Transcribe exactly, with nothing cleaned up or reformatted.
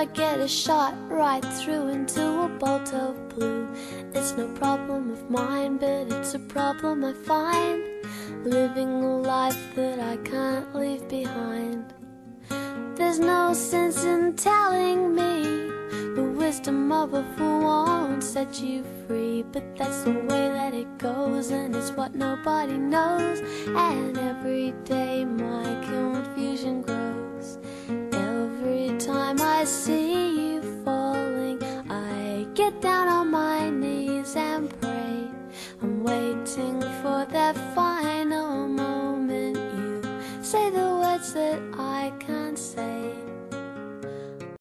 I get a shot right through into a bolt of blue. It's no problem of mine, but it's a problem I find, living a life that I can't leave behind. There's no sense in telling me the wisdom of a fool won't set you free, but that's the way that it goes, and it's what nobody knows. And every day my confusion grows. Every time I see you falling, I get down